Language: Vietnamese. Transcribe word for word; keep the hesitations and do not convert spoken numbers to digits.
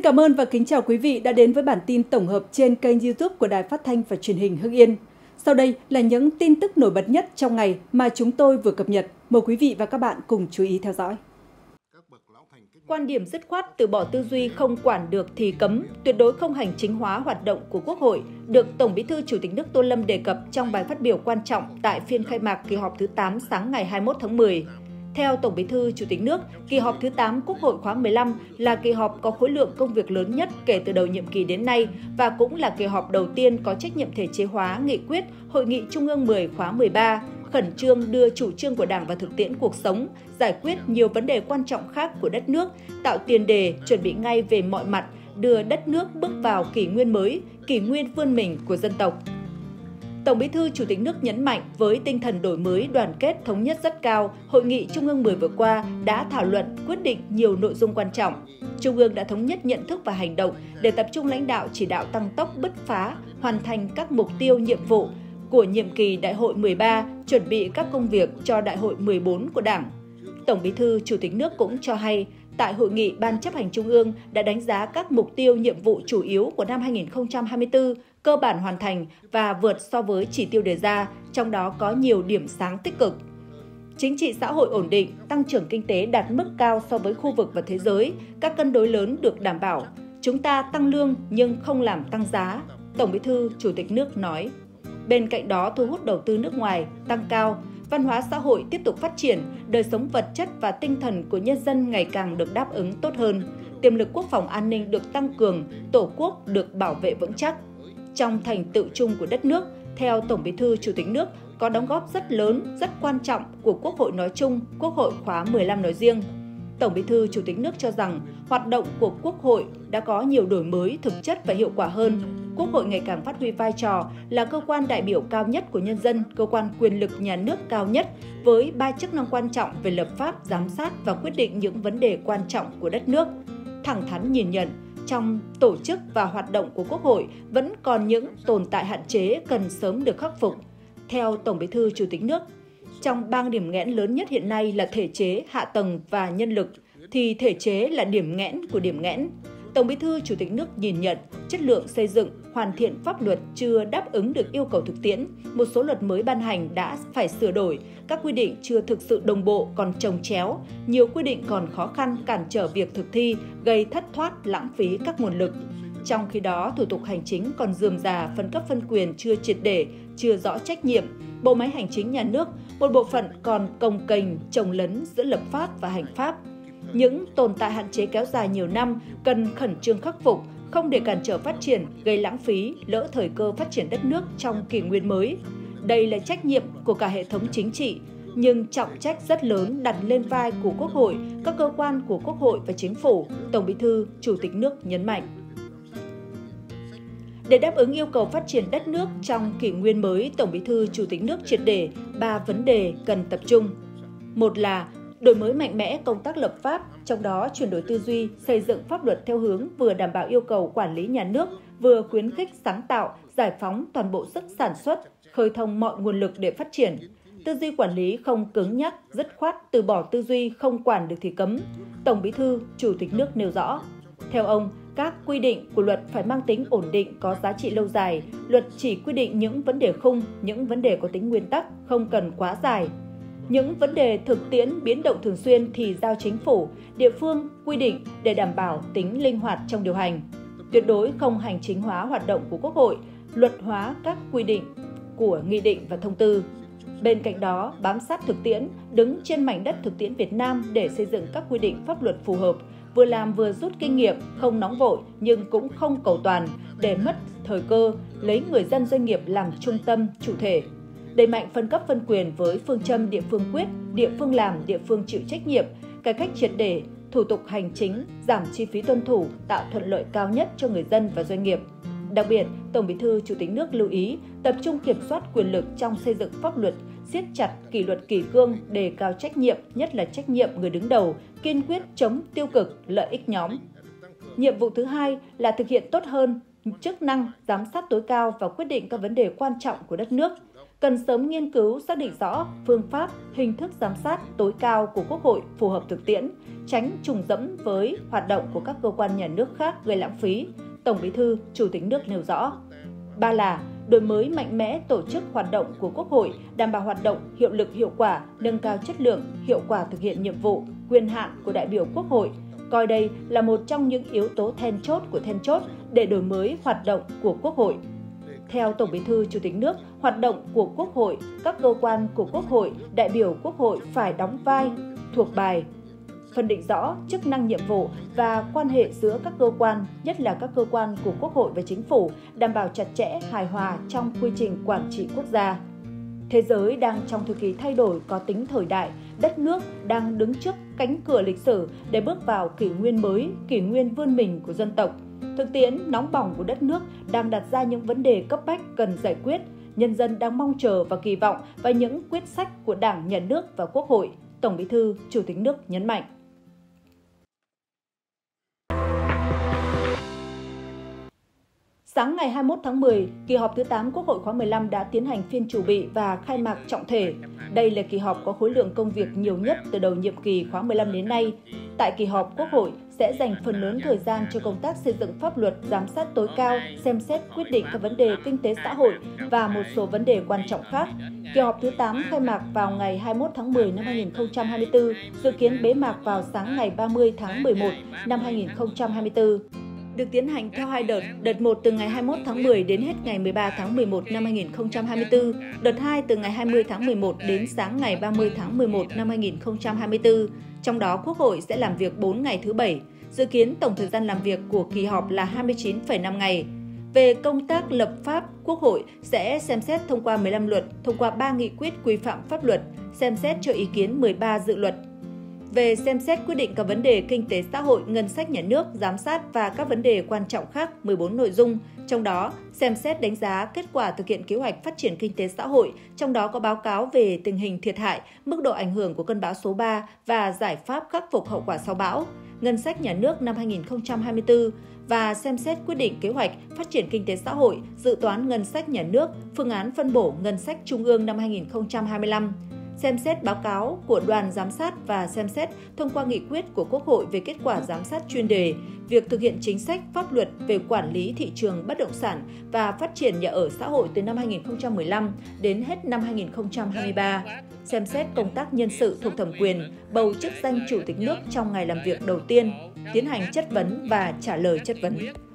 cảm ơn và kính chào quý vị đã đến với bản tin tổng hợp trên kênh YouTube của Đài Phát thanh và Truyền hình Hưng Yên. Sau đây là những tin tức nổi bật nhất trong ngày mà chúng tôi vừa cập nhật. Mời quý vị và các bạn cùng chú ý theo dõi. Quan điểm dứt khoát từ bỏ tư duy không quản được thì cấm, tuyệt đối không hành chính hóa hoạt động của Quốc hội, được Tổng Bí thư Chủ tịch nước Tô Lâm đề cập trong bài phát biểu quan trọng tại phiên khai mạc kỳ họp thứ tám sáng ngày hai mươi mốt tháng mười. Theo Tổng Bí thư Chủ tịch nước, kỳ họp thứ tám Quốc hội khóa mười lăm là kỳ họp có khối lượng công việc lớn nhất kể từ đầu nhiệm kỳ đến nay và cũng là kỳ họp đầu tiên có trách nhiệm thể chế hóa nghị quyết Hội nghị Trung ương mười khóa mười ba, khẩn trương đưa chủ trương của Đảng vào thực tiễn cuộc sống, giải quyết nhiều vấn đề quan trọng khác của đất nước, tạo tiền đề chuẩn bị ngay về mọi mặt, đưa đất nước bước vào kỷ nguyên mới, kỷ nguyên vươn mình của dân tộc. Tổng Bí thư Chủ tịch nước nhấn mạnh với tinh thần đổi mới, đoàn kết, thống nhất rất cao, Hội nghị Trung ương mười vừa qua đã thảo luận, quyết định nhiều nội dung quan trọng. Trung ương đã thống nhất nhận thức và hành động để tập trung lãnh đạo chỉ đạo tăng tốc bứt phá, hoàn thành các mục tiêu nhiệm vụ của nhiệm kỳ Đại hội mười ba, chuẩn bị các công việc cho Đại hội mười bốn của Đảng. Tổng Bí thư Chủ tịch nước cũng cho hay, tại hội nghị, Ban chấp hành Trung ương đã đánh giá các mục tiêu nhiệm vụ chủ yếu của năm hai nghìn không trăm hai mươi tư cơ bản hoàn thành và vượt so với chỉ tiêu đề ra, trong đó có nhiều điểm sáng tích cực. Chính trị xã hội ổn định, tăng trưởng kinh tế đạt mức cao so với khu vực và thế giới, các cân đối lớn được đảm bảo. Chúng ta tăng lương nhưng không làm tăng giá, Tổng Bí thư Chủ tịch nước nói. Bên cạnh đó, thu hút đầu tư nước ngoài tăng cao, văn hóa xã hội tiếp tục phát triển, đời sống vật chất và tinh thần của nhân dân ngày càng được đáp ứng tốt hơn, tiềm lực quốc phòng an ninh được tăng cường, Tổ quốc được bảo vệ vững chắc. Trong thành tựu chung của đất nước, theo Tổng Bí thư Chủ tịch nước, có đóng góp rất lớn, rất quan trọng của Quốc hội nói chung, Quốc hội khóa mười lăm nói riêng. Tổng Bí thư Chủ tịch nước cho rằng, hoạt động của Quốc hội đã có nhiều đổi mới, thực chất và hiệu quả hơn. Quốc hội ngày càng phát huy vai trò là cơ quan đại biểu cao nhất của nhân dân, cơ quan quyền lực nhà nước cao nhất, với ba chức năng quan trọng về lập pháp, giám sát và quyết định những vấn đề quan trọng của đất nước. Thẳng thắn nhìn nhận, trong tổ chức và hoạt động của Quốc hội vẫn còn những tồn tại hạn chế cần sớm được khắc phục. Theo Tổng Bí thư Chủ tịch nước, trong ba điểm nghẽn lớn nhất hiện nay là thể chế, hạ tầng và nhân lực, thì thể chế là điểm nghẽn của điểm nghẽn. Tổng Bí thư Chủ tịch nước nhìn nhận chất lượng xây dựng, hoàn thiện pháp luật chưa đáp ứng được yêu cầu thực tiễn, một số luật mới ban hành đã phải sửa đổi, các quy định chưa thực sự đồng bộ còn chồng chéo, nhiều quy định còn khó khăn cản trở việc thực thi, gây thất thoát, lãng phí các nguồn lực. Trong khi đó, thủ tục hành chính còn rườm rà, phân cấp phân quyền chưa triệt để, chưa rõ trách nhiệm, bộ máy hành chính nhà nước, một bộ phận còn cồng kềnh, chồng lấn giữa lập pháp và hành pháp. Những tồn tại hạn chế kéo dài nhiều năm cần khẩn trương khắc phục, không để cản trở phát triển, gây lãng phí, lỡ thời cơ phát triển đất nước trong kỷ nguyên mới. Đây là trách nhiệm của cả hệ thống chính trị, nhưng trọng trách rất lớn đặt lên vai của Quốc hội, các cơ quan của Quốc hội và Chính phủ, Tổng Bí thư Chủ tịch nước nhấn mạnh. Để đáp ứng yêu cầu phát triển đất nước trong kỷ nguyên mới, Tổng Bí thư Chủ tịch nước triệt để ba vấn đề cần tập trung. Một là đổi mới mạnh mẽ công tác lập pháp, trong đó chuyển đổi tư duy, xây dựng pháp luật theo hướng vừa đảm bảo yêu cầu quản lý nhà nước, vừa khuyến khích sáng tạo, giải phóng toàn bộ sức sản xuất, khơi thông mọi nguồn lực để phát triển. Tư duy quản lý không cứng nhắc, dứt khoát từ bỏ tư duy không quản được thì cấm, Tổng Bí thư Chủ tịch nước nêu rõ. Theo ông, các quy định của luật phải mang tính ổn định, có giá trị lâu dài. Luật chỉ quy định những vấn đề khung, những vấn đề có tính nguyên tắc, không cần quá dài. Những vấn đề thực tiễn biến động thường xuyên thì giao chính phủ, địa phương quy định để đảm bảo tính linh hoạt trong điều hành. Tuyệt đối không hành chính hóa hoạt động của Quốc hội, luật hóa các quy định của nghị định và thông tư. Bên cạnh đó, bám sát thực tiễn, đứng trên mảnh đất thực tiễn Việt Nam để xây dựng các quy định pháp luật phù hợp, vừa làm vừa rút kinh nghiệm, không nóng vội nhưng cũng không cầu toàn để mất thời cơ, lấy người dân doanh nghiệp làm trung tâm, chủ thể. Đẩy mạnh phân cấp phân quyền với phương châm địa phương quyết, địa phương làm, địa phương chịu trách nhiệm, cải cách triệt để, thủ tục hành chính, giảm chi phí tuân thủ, tạo thuận lợi cao nhất cho người dân và doanh nghiệp. Đặc biệt, Tổng Bí thư Chủ tịch nước lưu ý tập trung kiểm soát quyền lực trong xây dựng pháp luật, siết chặt kỷ luật kỷ cương, đề cao trách nhiệm, nhất là trách nhiệm người đứng đầu, kiên quyết chống tiêu cực, lợi ích nhóm. Nhiệm vụ thứ hai là thực hiện tốt hơn chức năng giám sát tối cao và quyết định các vấn đề quan trọng của đất nước. Cần sớm nghiên cứu xác định rõ phương pháp, hình thức giám sát tối cao của Quốc hội phù hợp thực tiễn, tránh trùng lẫm với hoạt động của các cơ quan nhà nước khác gây lãng phí, Tổng Bí thư, Chủ tịch nước nêu rõ. Ba là đổi mới mạnh mẽ tổ chức hoạt động của Quốc hội, đảm bảo hoạt động hiệu lực hiệu quả, nâng cao chất lượng, hiệu quả thực hiện nhiệm vụ, quyền hạn của đại biểu Quốc hội, coi đây là một trong những yếu tố then chốt của then chốt để đổi mới hoạt động của Quốc hội. Theo Tổng Bí thư Chủ tịch nước, hoạt động của Quốc hội, các cơ quan của Quốc hội, đại biểu Quốc hội phải đóng vai, thuộc bài, phân định rõ chức năng nhiệm vụ và quan hệ giữa các cơ quan, nhất là các cơ quan của Quốc hội và Chính phủ, đảm bảo chặt chẽ, hài hòa trong quy trình quản trị quốc gia. Thế giới đang trong thời kỳ thay đổi có tính thời đại, đất nước đang đứng trước cánh cửa lịch sử để bước vào kỷ nguyên mới, kỷ nguyên vươn mình của dân tộc. Thực tiễn nóng bỏng của đất nước đang đặt ra những vấn đề cấp bách cần giải quyết. Nhân dân đang mong chờ và kỳ vọng vào những quyết sách của Đảng, Nhà nước và Quốc hội, Tổng Bí thư, Chủ tịch nước nhấn mạnh. Sáng ngày hai mươi mốt tháng mười, kỳ họp thứ tám Quốc hội khóa mười lăm đã tiến hành phiên chủ bị và khai mạc trọng thể. Đây là kỳ họp có khối lượng công việc nhiều nhất từ đầu nhiệm kỳ khóa mười lăm đến nay. Tại kỳ họp, Quốc hội sẽ dành phần lớn thời gian cho công tác xây dựng pháp luật, giám sát tối cao, xem xét quyết định các vấn đề kinh tế xã hội và một số vấn đề quan trọng khác. Kỳ họp thứ tám khai mạc vào ngày hai mươi mốt tháng mười năm hai nghìn không trăm hai mươi tư, dự kiến bế mạc vào sáng ngày ba mươi tháng mười một năm hai nghìn không trăm hai mươi tư. Được tiến hành theo hai đợt, đợt một từ ngày hai mươi mốt tháng mười đến hết ngày mười ba tháng mười một năm hai nghìn không trăm hai mươi tư, đợt hai từ ngày hai mươi tháng mười một đến sáng ngày ba mươi tháng mười một năm hai nghìn không trăm hai mươi tư. Trong đó, Quốc hội sẽ làm việc bốn ngày thứ Bảy. Dự kiến tổng thời gian làm việc của kỳ họp là hai mươi chín phẩy năm ngày. Về công tác lập pháp, Quốc hội sẽ xem xét thông qua mười lăm luật, thông qua ba nghị quyết quy phạm pháp luật, xem xét cho ý kiến mười ba dự luật. Về xem xét quyết định các vấn đề kinh tế xã hội, ngân sách nhà nước, giám sát và các vấn đề quan trọng khác mười bốn nội dung, trong đó xem xét đánh giá kết quả thực hiện kế hoạch phát triển kinh tế xã hội, trong đó có báo cáo về tình hình thiệt hại, mức độ ảnh hưởng của cơn bão số ba và giải pháp khắc phục hậu quả sau bão, ngân sách nhà nước năm hai nghìn không trăm hai mươi tư và xem xét quyết định kế hoạch phát triển kinh tế xã hội, dự toán ngân sách nhà nước, phương án phân bổ ngân sách trung ương năm hai nghìn không trăm hai mươi lăm. Xem xét báo cáo của đoàn giám sát và xem xét thông qua nghị quyết của Quốc hội về kết quả giám sát chuyên đề, việc thực hiện chính sách pháp luật về quản lý thị trường bất động sản và phát triển nhà ở xã hội từ năm hai nghìn không trăm mười lăm đến hết năm hai nghìn không trăm hai mươi ba. Xem xét công tác nhân sự thuộc thẩm quyền, bầu chức danh Chủ tịch nước trong ngày làm việc đầu tiên, tiến hành chất vấn và trả lời chất vấn.